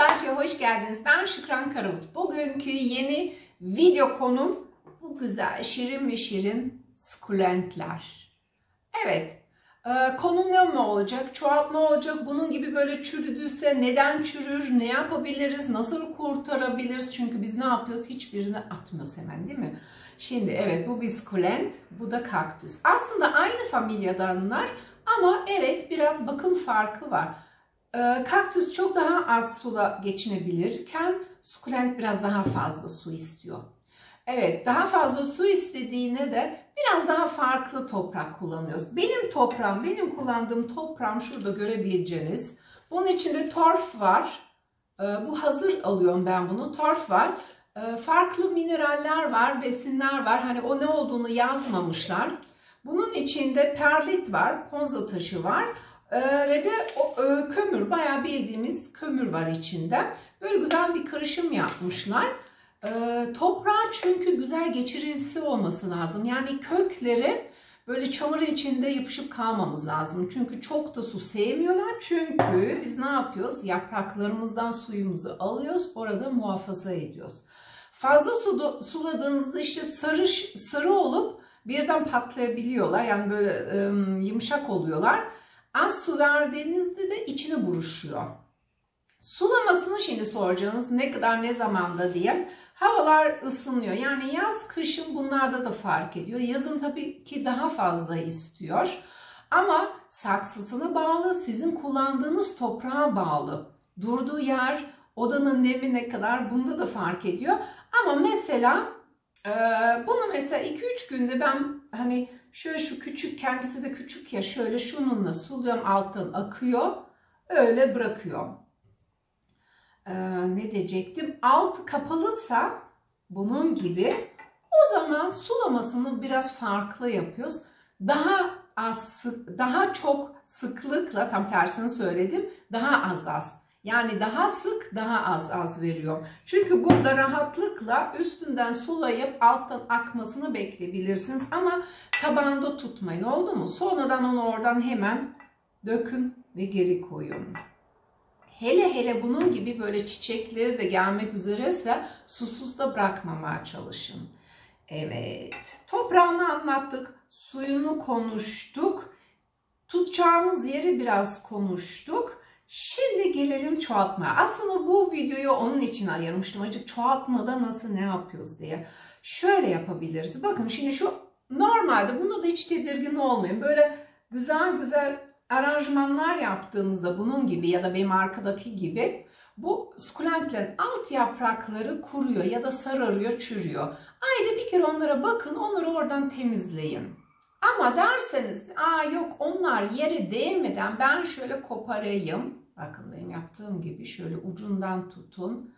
Bahçe'ye hoş geldiniz. Ben Şükran Karavut. Bugünkü yeni video konum bu güzel şirin ve şirin sukulentler. Evet, konum ne olacak? Çoğaltma olacak. Bunun gibi böyle çürüdüyse neden çürür? Ne yapabiliriz? Nasıl kurtarabiliriz? Çünkü biz ne yapıyoruz? Hiçbirini atmıyoruz hemen, değil mi? Şimdi evet, bu bir sukulent, bu da kaktüs. Aslında aynı familyadanlar ama evet biraz bakım farkı var. Kaktüs çok daha az suda geçinebilirken sukulent biraz daha fazla su istiyor. Evet, daha fazla su istediğine de biraz daha farklı toprak kullanıyoruz. Benim kullandığım toprağım şurada görebileceğiniz. Bunun içinde torf var. Bu hazır alıyorum ben bunu. Torf var. Farklı mineraller var, besinler var. Hani o ne olduğunu yazmamışlar. Bunun içinde perlit var, ponza taşı var. Ve de kömür, bayağı bildiğimiz kömür var içinde. Böyle güzel bir karışım yapmışlar. Toprağın çünkü güzel geçirilisi olması lazım. Yani kökleri böyle çamur içinde yapışıp kalmamız lazım. Çünkü çok da su sevmiyorlar. Çünkü biz ne yapıyoruz? Yapraklarımızdan suyumuzu alıyoruz, orada muhafaza ediyoruz. Fazla suladığınızda işte sarı olup birden patlayabiliyorlar. Yani böyle yumuşak oluyorlar. Az su verdiğinizde de içine buruşuyor. Sulamasını şimdi soracağınız ne kadar ne zamanda diye. Havalar ısınıyor. Yani yaz kışın bunlarda da fark ediyor. Yazın tabii ki daha fazla istiyor. Ama saksısına bağlı, sizin kullandığınız toprağa bağlı. Durduğu yer, odanın nemine kadar bunda da fark ediyor. Ama mesela bunu mesela 2-3 günde ben hani şöyle şu küçük, kendisi de küçük ya, şöyle şununla suluyorum, alttan akıyor, öyle bırakıyorum. Ne diyecektim? Altı kapalısa bunun gibi, o zaman sulamasını biraz farklı yapıyoruz. Daha çok sıklıkla, tam tersini söyledim, daha az. Yani daha sık, daha az veriyor. Çünkü burada rahatlıkla üstünden sulayıp alttan akmasını bekleyebilirsiniz. Ama tabanda tutmayın, oldu mu? Sonradan onu oradan hemen dökün ve geri koyun. Hele bunun gibi böyle çiçekleri de gelmek üzereyse susuz da bırakmamaya çalışın. Evet, toprağını anlattık, suyunu konuştuk, tutacağımız yeri biraz konuştuk. Şimdi gelelim çoğaltmaya. Aslında bu videoyu onun için ayırmıştım. Acık çoğaltmada nasıl, ne yapıyoruz diye. Şöyle yapabiliriz. Bakın şimdi şu normalde, bunda da hiç tedirgin olmayın. Böyle güzel aranjmanlar yaptığınızda bunun gibi ya da benim arkadaki gibi bu sukulentlerin alt yaprakları kuruyor ya da sararıyor, çürüyor. Ayda bir kere onlara bakın, onları oradan temizleyin. Ama derseniz, yok onlar yere değmeden ben şöyle koparayım. Bakın benim yaptığım gibi şöyle ucundan tutun.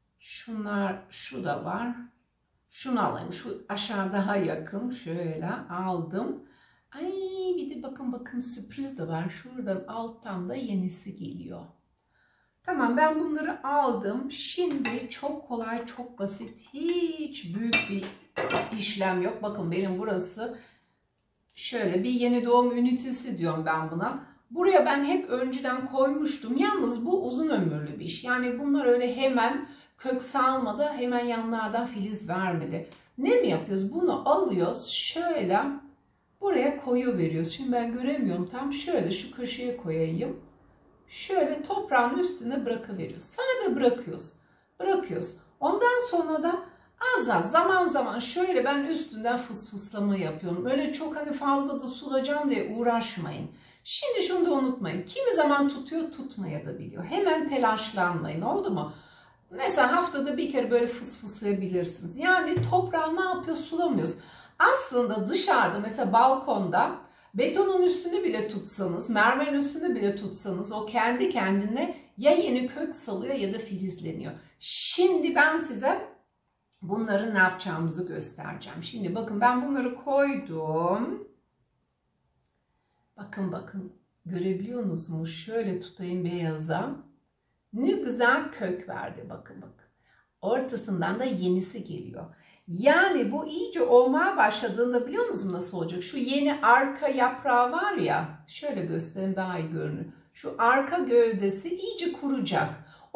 Şu da var. Şunu alayım. Şu aşağı daha yakın. Şöyle aldım. Ay bir de bakın sürpriz de var. Şuradan alttan da yenisi geliyor. Tamam, ben bunları aldım. Şimdi çok kolay, çok basit. Hiç büyük bir işlem yok. Bakın benim burası şöyle bir yeni doğum ünitesi diyorum ben buna. Buraya ben hep önceden koymuştum. Yalnız bu uzun ömürlü bir iş. Yani bunlar öyle hemen kök salmadı, hemen yanlardan filiz vermedi. Ne mi yapıyoruz? Bunu alıyoruz, şöyle buraya koyuveriyoruz. Şimdi ben göremiyorum tam. Şöyle şu köşeye koyayım. Şöyle toprağın üstüne bırakıveriyoruz. Sadece bırakıyoruz. Ondan sonra da az zaman şöyle ben üstünden fısfıslama yapıyorum. Öyle çok hani fazla da sulayacağım diye uğraşmayın. Şimdi şunu da unutmayın. Kimi zaman tutuyor, tutmaya da biliyor. Hemen telaşlanmayın, oldu mu? Mesela haftada bir kere böyle fısfıslayabilirsiniz. Yani toprağı ne yapıyor? Sulamıyoruz. Aslında dışarıda mesela balkonda betonun üstünde bile tutsanız, mermerin üstünde bile tutsanız o kendi kendine ya yeni kök salıyor ya da filizleniyor. Şimdi ben size bunları ne yapacağımızı göstereceğim. Şimdi bakın ben bunları koydum. Bakın görebiliyor musunuz? Şöyle tutayım beyaza. Ne güzel kök verdi bakın. Ortasından da yenisi geliyor. Yani bu iyice olmaya başladığında biliyor musunuz nasıl olacak? Şu yeni arka yaprağı var ya, şöyle göstereyim daha iyi görünür. Şu arka gövdesi iyice kuracak.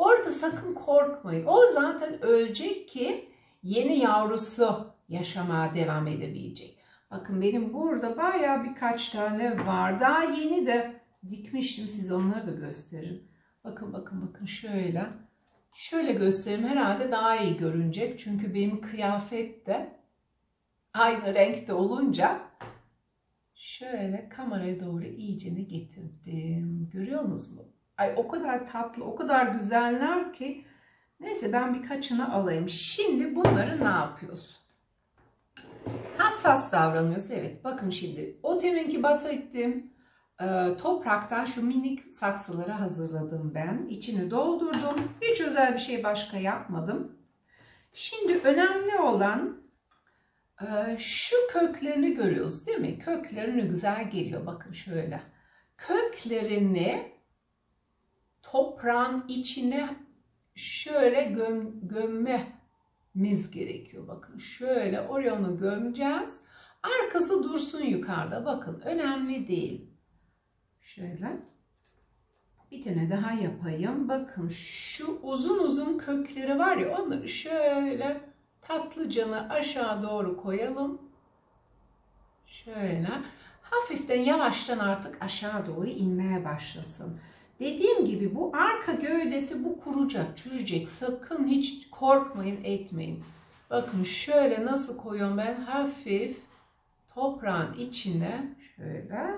Orada sakın korkmayın. O zaten ölecek ki yeni yavrusu yaşamaya devam edebilecek. Bakın benim burada bayağı birkaç tane var. Daha yeni de dikmiştim. Size onları da gösteririm. Bakın bakın bakın şöyle. Şöyle göstereyim. Herhalde daha iyi görünecek. Çünkü benim kıyafet de aynı renkte olunca şöyle kameraya doğru iyicene getirdim. Görüyor musunuz? Ay o kadar tatlı, o kadar güzeller ki. Neyse ben birkaçını alayım. Şimdi bunları ne yapıyoruz? Hassas davranıyoruz. Evet bakın şimdi. O teminki bahsettiğim topraktan şu minik saksıları hazırladım ben. İçini doldurdum. Hiç özel bir şey başka yapmadım. Şimdi önemli olan şu köklerini görüyoruz değil mi? Köklerini güzel geliyor. Bakın şöyle. Köklerini toprağın içine şöyle gömmemiz gerekiyor. Bakın şöyle oraya onu gömeceğiz. Arkası dursun yukarıda. Bakın önemli değil. Şöyle bir tane daha yapayım. Bakın şu uzun uzun kökleri var ya, onları şöyle tatlıcanı aşağı doğru koyalım. Şöyle hafiften yavaştan artık aşağı doğru inmeye başlasın. Dediğim gibi bu arka gövdesi bu kuracak, çürüyecek. Sakın hiç korkmayın, etmeyin. Bakın şöyle nasıl koyuyorum ben, hafif toprağın içine şöyle.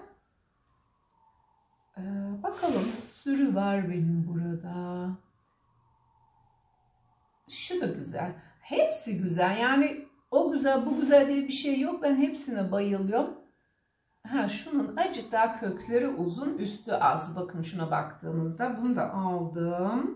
Bakalım sürü var benim burada. Şu da güzel. Hepsi güzel. Yani o güzel bu güzel diye bir şey yok. Ben hepsine bayılıyorum. Ha, şunun azıcık daha kökleri uzun, üstü az. Bakın şuna baktığınızda bunu da aldım.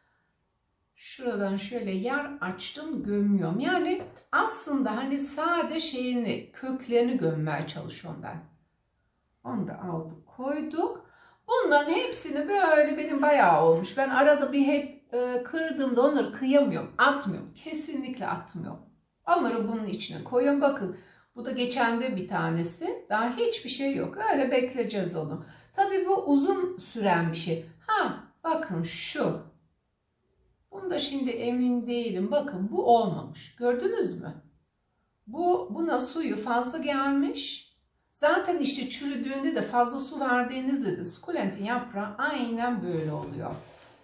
Şuradan şöyle yer açtım, gömüyorum. Yani aslında hani sade şeyini, köklerini gömmeye çalışıyorum ben. Onu da aldık, koyduk. Bunların hepsini böyle benim bayağı olmuş. Ben arada bir hep kırdığımda onları kıyamıyorum, atmıyorum. Kesinlikle atmıyorum. Onları bunun içine koyuyorum. Bakın bu da geçen de bir tanesi. Daha hiçbir şey yok. Öyle bekleyeceğiz onu. Tabii bu uzun süren bir şey. Ha bakın şu. Bunda şimdi emin değilim. Bakın bu olmamış. Gördünüz mü? Buna suyu fazla gelmiş. Zaten işte çürüdüğünde de fazla su verdiğinizde de sukulentin yaprağı aynen böyle oluyor.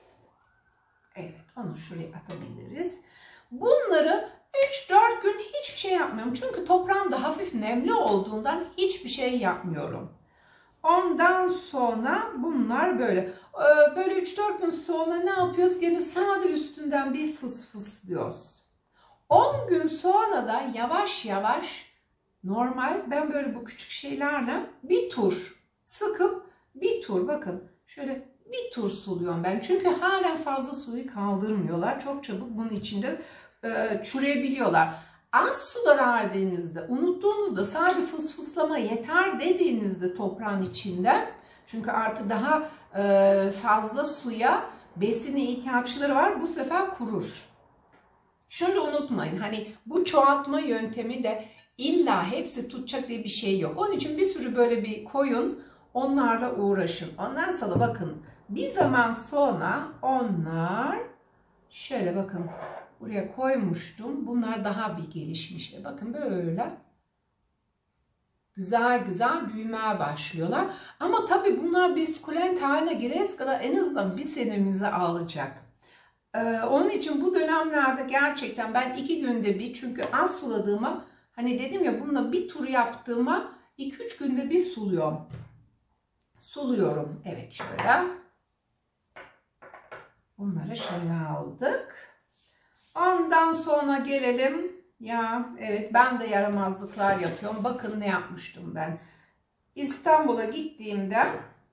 Evet, onu şuraya atabiliriz. Bunları 3-4 gün hiçbir şey yapmıyorum. Çünkü toprağım da hafif nemli olduğundan hiçbir şey yapmıyorum. Ondan sonra bunlar böyle. Böyle 3-4 gün sonra ne yapıyoruz? Gene sade üstünden bir fısfıslıyoruz. 10 gün sonra da yavaş yavaş normal ben böyle bu küçük şeylerle bir tur sıkıp bir tur bakın şöyle bir tur suluyorum ben. Çünkü halen fazla suyu kaldırmıyorlar. Çok çabuk bunun içinde çürüyebiliyorlar. Az suda verdiğinizde, unuttuğunuzda sadece fısfıslama yeter dediğinizde toprağın içinde, çünkü artık daha fazla suya besine ihtiyaçları var, bu sefer kurur. Şunu da unutmayın, hani bu çoğaltma yöntemi de illa hepsi tutacak diye bir şey yok. Onun için bir sürü böyle bir koyun, onlarla uğraşın. Ondan sonra bakın bir zaman sonra onlar şöyle bakın. Buraya koymuştum. Bunlar daha bir gelişmişler. Bakın böyle güzel güzel büyümeye başlıyorlar. Ama tabii bunlar bir sukulent haline gelene kadar en azından bir senemizi alacak. Onun için bu dönemlerde gerçekten ben 2 günde bir, çünkü az suladığıma, hani dedim ya bununla bir tur yaptığıma 2-3 günde bir suluyorum. Evet şöyle. Bunları şöyle aldık. Ondan sonra gelelim. Ya evet, ben de yaramazlıklar yapıyorum. Bakın ne yapmıştım ben. İstanbul'a gittiğimde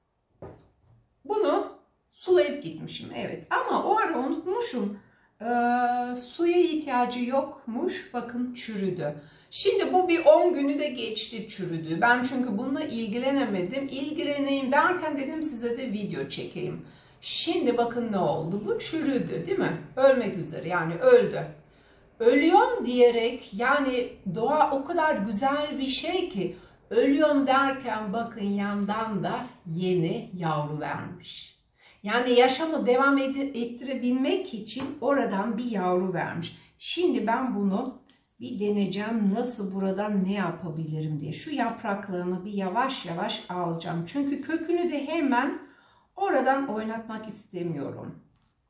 bunu sulayıp gitmişim. Evet, ama o ara unutmuşum. Suya ihtiyacı yokmuş. Bakın çürüdü. Şimdi bu bir 10 günü de geçti çürüdü. Ben çünkü bununla ilgilenemedim. İlgileneyim derken dedim size de video çekeyim. Şimdi bakın ne oldu. Bu çürüdü değil mi? Ölmek üzere, yani öldü. Ölüyorum diyerek, yani doğa o kadar güzel bir şey ki ölüyorum derken bakın yandan da yeni yavru vermiş. Yani yaşamı devam ettirebilmek için oradan bir yavru vermiş. Şimdi ben bunu bir deneyeceğim, nasıl buradan ne yapabilirim diye. Şu yapraklarını bir yavaş yavaş alacağım. Çünkü kökünü de hemen oradan oynatmak istemiyorum.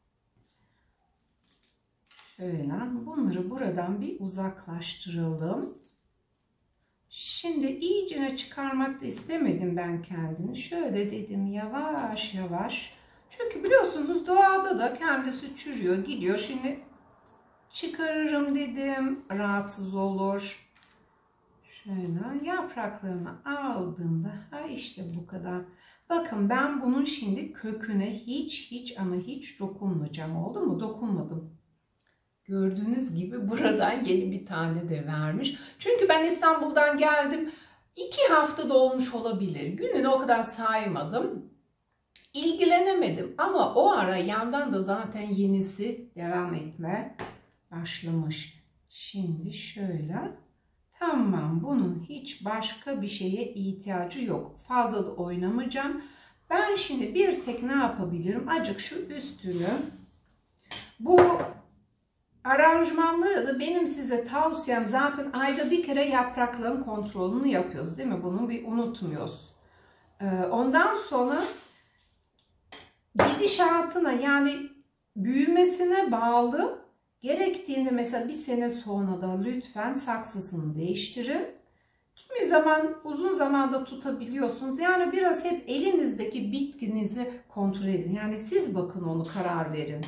Şöyle bunları buradan bir uzaklaştıralım. Şimdi iyicene çıkarmak da istemedim ben kendini. Şöyle dedim yavaş yavaş. Çünkü biliyorsunuz doğada da kendisi çürüyor, gidiyor. Şimdi çıkarırım dedim. Rahatsız olur. Şöyle yapraklarını aldığımda işte bu kadar. Bakın ben bunun şimdi köküne hiç ama hiç dokunmayacağım. Oldu mu? Dokunmadım. Gördüğünüz gibi buradan yeni bir tane de vermiş. Çünkü ben İstanbul'dan geldim. 2 haftada olmuş olabilir. Gününü o kadar saymadım. İlgilenemedim ama o ara yandan da zaten yenisi devam etmeye başlamış. Şimdi şöyle. Tamam, bunun hiç başka bir şeye ihtiyacı yok. Fazla da oynamayacağım. Ben şimdi bir tek ne yapabilirim? Azıcık şu üstünü, bu aranjmanları da benim size tavsiyem, zaten ayda bir kere yaprakların kontrolünü yapıyoruz değil mi? Bunu bir unutmuyoruz. Ondan sonra gidişatına, yani büyümesine bağlı, gerektiğinde mesela bir sene sonra da lütfen saksısını değiştirin. Kimi zaman uzun zamanda tutabiliyorsunuz. Yani biraz hep elinizdeki bitkinizi kontrol edin. Yani siz bakın, onu karar verin.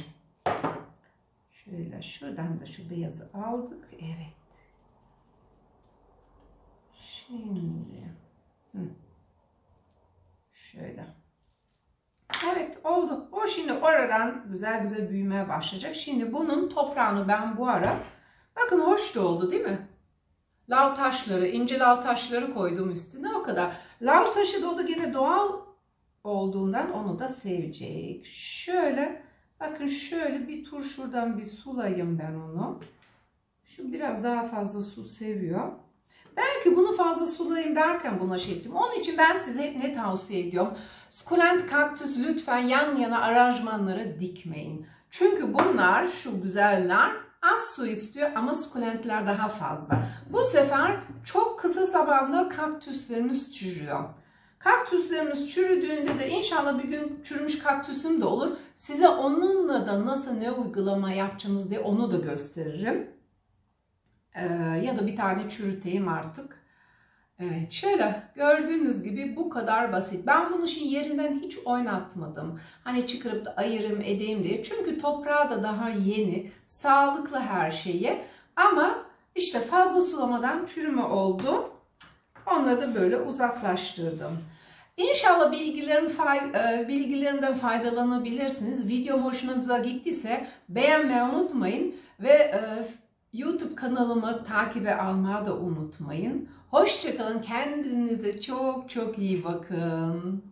Şöyle şuradan da şu beyazı aldık. Evet. Şimdi şöyle. Evet, oldu. O şimdi oradan güzel güzel büyümeye başlayacak. Şimdi bunun toprağını ben bu ara, bakın hoş da oldu değil mi? Lav taşları, ince lav taşları koydum üstüne, o kadar. Lav taşı da o da gene doğal olduğundan onu da sevecek. Şöyle bakın, şöyle bir tur şuradan bir sulayayım ben onu. Şu biraz daha fazla su seviyor. Belki bunu fazla sulayayım derken buna şey ettim. Onun için ben size hep ne tavsiye ediyorum? Sukulent kaktüs lütfen yan yana aranjmanlara dikmeyin. Çünkü bunlar, şu güzeller, az su istiyor ama sukulentler daha fazla. Bu sefer çok kısa zamanda kaktüslerimiz çürüyor. Kaktüslerimiz çürüdüğünde de inşallah bir gün çürümüş kaktüsüm de olur. Size onunla da nasıl ne uygulama yapacağınız diye onu da gösteririm. Ya da bir tane çürüteyim artık. Evet, şöyle gördüğünüz gibi bu kadar basit. Ben bunu şimdi yerinden hiç oynatmadım. Hani çıkarıp da ayırayım edeyim diye. Çünkü toprağı da daha yeni, sağlıklı her şeyi. Ama işte fazla sulamadan çürüme oldu. Onları da böyle uzaklaştırdım. İnşallah bilgilerimden faydalanabilirsiniz. Videom hoşunuza gittiyse beğenmeyi unutmayın ve YouTube kanalımı takibe almayı da unutmayın. Hoşça kalın. Kendinize çok iyi bakın.